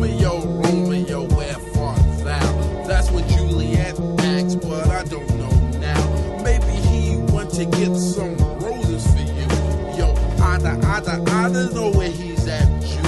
Romeo, Romeo, where fart thou? That's what Juliet asked, but I don't know now. Maybe he went to get some roses for you. Yo, I don't know where he's at.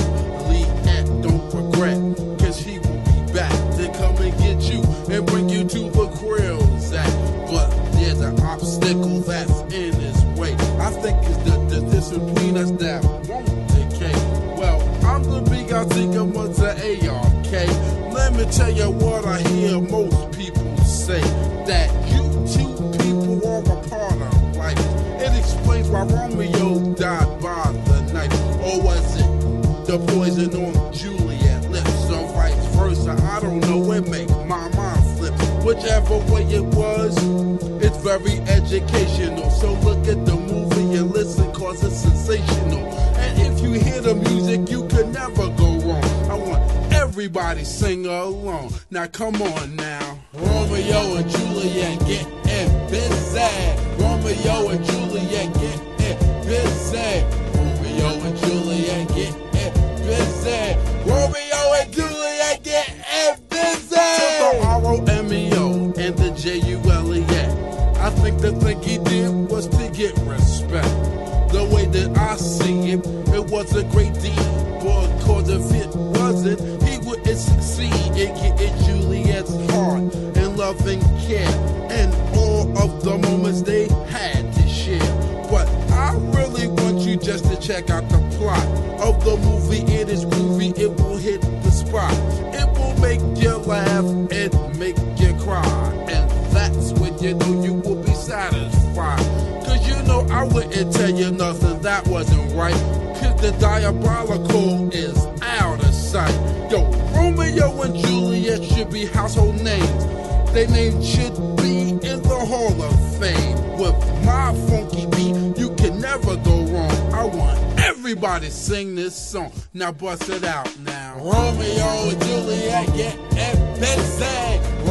Juliet, don't regret, cause he will be back to come and get you and bring you to the crib's at. But there's an obstacle that's in his way. I think it's the distance between us that won't decay. Well, I'm the big I think I'm to ARK. Let me tell you what I hear most people say, that you two people are a part of life. It explains why Romeo died by the knife. Or was it the poison on Juliet's lips? Or vice versa, I don't know, it make my mind flip. Whichever way it was, it's very educational. So look at the movie and listen, cause it's sensational. And if you hear the music, you could never go wrong. I want everybody sing along. Now come on now. Romeo and Juliet getting busy. Romeo and Juliet getting busy. Romeo and Juliet getting busy. Romeo and Juliet getting busy. To the R-O-M-E-O and the J-U-L-E-A. I think the thing he did was to get respect. The way that I see it, it was a great deed. But cause if it wasn't, he wouldn't succeed in getting Juliet's heart and loving care and all of the moments they had to share. But I really want you just to check out the plot of the movie. It is groovy, it will hit the spot. It will make you laugh and make you cry. And that's when you know you will be satisfied. Cause you know I wouldn't tell you nothing that wasn't right. Cause the diabolical is out of sight. Yo, Romeo and Juliet should be household names. Their names should be in the Hall of Fame. With my funky beat, you can never go wrong. I want everybody sing this song. Now bust it out now. Romeo and Juliet getting busy.